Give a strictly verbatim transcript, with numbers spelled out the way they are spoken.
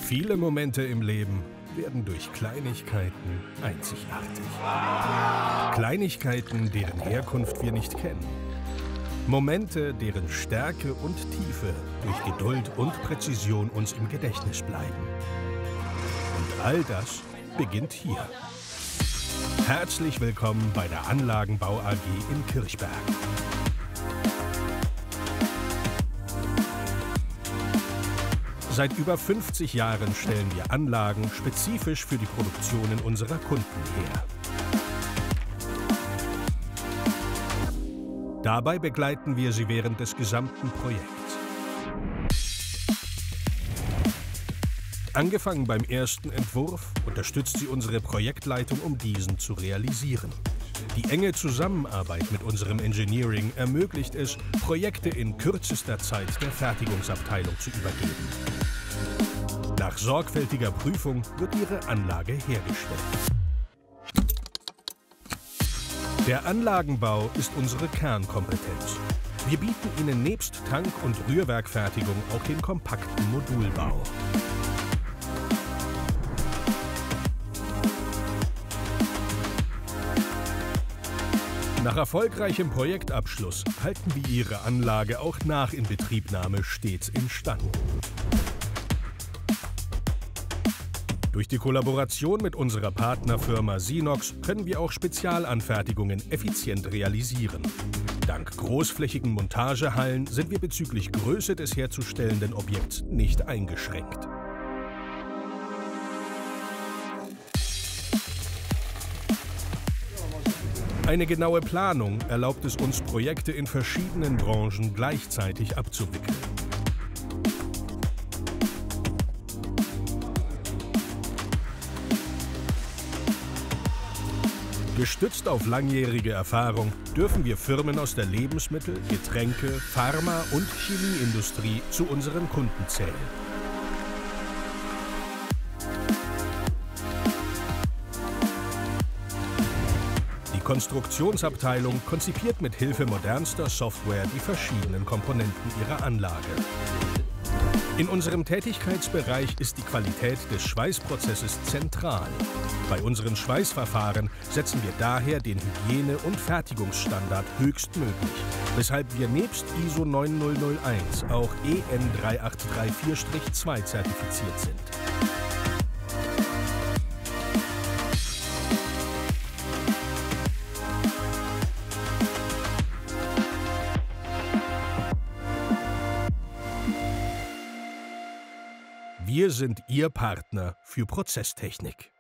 Viele Momente im Leben werden durch Kleinigkeiten einzigartig. Kleinigkeiten, deren Herkunft wir nicht kennen. Momente, deren Stärke und Tiefe durch Geduld und Präzision uns im Gedächtnis bleiben. Und all das beginnt hier. Herzlich willkommen bei der Anlagenbau A G in Kirchberg. Seit über fünfzig Jahren stellen wir Anlagen spezifisch für die Produktionen unserer Kunden her. Dabei begleiten wir sie während des gesamten Projekts. Angefangen beim ersten Entwurf unterstützt sie unsere Projektleitung, um diesen zu realisieren. Die enge Zusammenarbeit mit unserem Engineering ermöglicht es, Projekte in kürzester Zeit der Fertigungsabteilung zu übergeben. Nach sorgfältiger Prüfung wird Ihre Anlage hergestellt. Der Anlagenbau ist unsere Kernkompetenz. Wir bieten Ihnen nebst Tank- und Rührwerkfertigung auch den kompakten Modulbau. Nach erfolgreichem Projektabschluss halten wir Ihre Anlage auch nach Inbetriebnahme stets instand. Durch die Kollaboration mit unserer Partnerfirma Sinox können wir auch Spezialanfertigungen effizient realisieren. Dank großflächigen Montagehallen sind wir bezüglich Größe des herzustellenden Objekts nicht eingeschränkt. Eine genaue Planung erlaubt es uns, Projekte in verschiedenen Branchen gleichzeitig abzuwickeln. Gestützt auf langjährige Erfahrung dürfen wir Firmen aus der Lebensmittel-, Getränke-, Pharma- und Chemieindustrie zu unseren Kunden zählen. Die Konstruktionsabteilung konzipiert mit Hilfe modernster Software die verschiedenen Komponenten ihrer Anlage. In unserem Tätigkeitsbereich ist die Qualität des Schweißprozesses zentral. Bei unseren Schweißverfahren setzen wir daher den Hygiene- und Fertigungsstandard höchstmöglich, weshalb wir nebst I S O neun null null eins auch E N drei acht drei vier zwei zertifiziert sind. Wir sind Ihr Partner für Prozesstechnik.